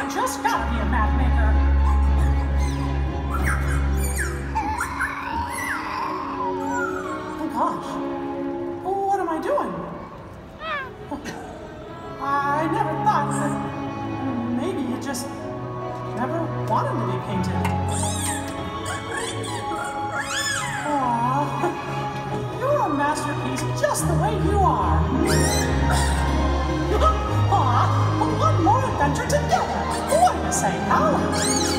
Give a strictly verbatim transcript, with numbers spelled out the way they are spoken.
just gotta be a map maker. Oh gosh, what am I doing? I never thought that maybe you just never wanted to be painted. Aww, you're a masterpiece just the way you are. Aw, one more adventure together. What do you say, pal?